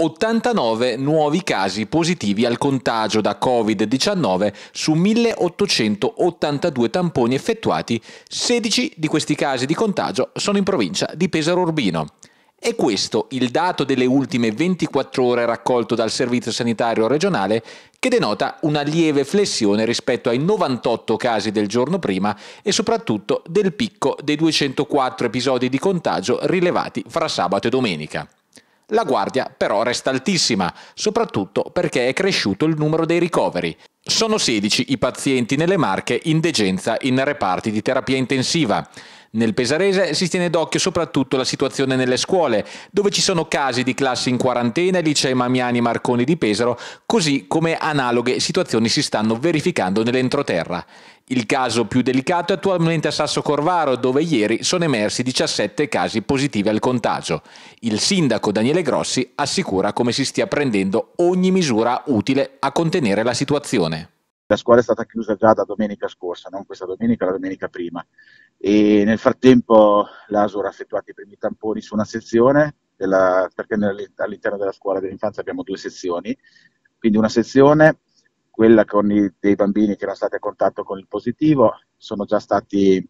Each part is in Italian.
89 nuovi casi positivi al contagio da Covid-19 su 1882 tamponi effettuati. 16 di questi casi di contagio sono in provincia di Pesaro Urbino. È questo il dato delle ultime 24 ore raccolto dal Servizio Sanitario Regionale, che denota una lieve flessione rispetto ai 98 casi del giorno prima e soprattutto del picco dei 204 episodi di contagio rilevati fra sabato e domenica. La guardia però resta altissima, soprattutto perché è cresciuto il numero dei ricoveri. Sono 16 i pazienti nelle Marche in degenza in reparti di terapia intensiva. Nel pesarese si tiene d'occhio soprattutto la situazione nelle scuole, dove ci sono casi di classi in quarantena ai licei Mamiani Marconi di Pesaro, così come analoghe situazioni si stanno verificando nell'entroterra. Il caso più delicato è attualmente a Sasso Corvaro, dove ieri sono emersi 17 casi positivi al contagio. Il sindaco Daniele Grossi assicura come si stia prendendo ogni misura utile a contenere la situazione. La scuola è stata chiusa già da domenica scorsa, non questa domenica, la domenica prima. E nel frattempo l'ASUR ha effettuato i primi tamponi su una sezione, perché all'interno della scuola dell'infanzia abbiamo 2 sezioni, quindi una sezione, quella con dei bambini che erano stati a contatto con il positivo, sono già stati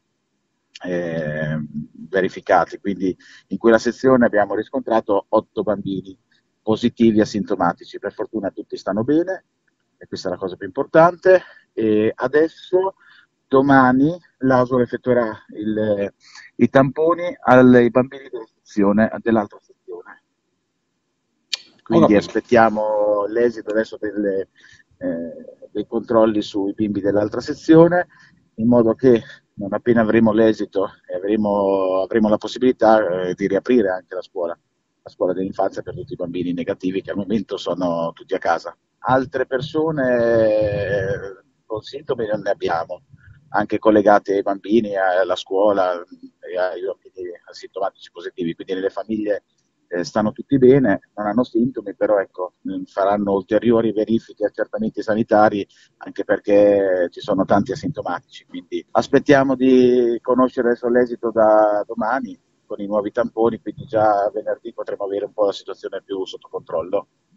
verificati, quindi in quella sezione abbiamo riscontrato 8 bambini positivi asintomatici, per fortuna tutti stanno bene, e questa è la cosa più importante. E adesso, domani, l'ASUR effettuerà i tamponi ai bambini dell'altra sezione. Quindi aspettiamo l'esito adesso dei controlli sui bimbi dell'altra sezione, in modo che non appena avremo l'esito e avremo la possibilità di riaprire anche la scuola dell'infanzia per tutti i bambini negativi che al momento sono tutti a casa. Altre persone con sintomi non ne abbiamo, anche collegate ai bambini, alla scuola e ai bambini asintomatici positivi, quindi nelle famiglie stanno tutti bene, non hanno sintomi, però ecco, faranno ulteriori verifiche e accertamenti sanitari, anche perché ci sono tanti asintomatici, quindi aspettiamo di conoscere adesso l'esito da domani con i nuovi tamponi, quindi già venerdì potremo avere un po' la situazione più sotto controllo.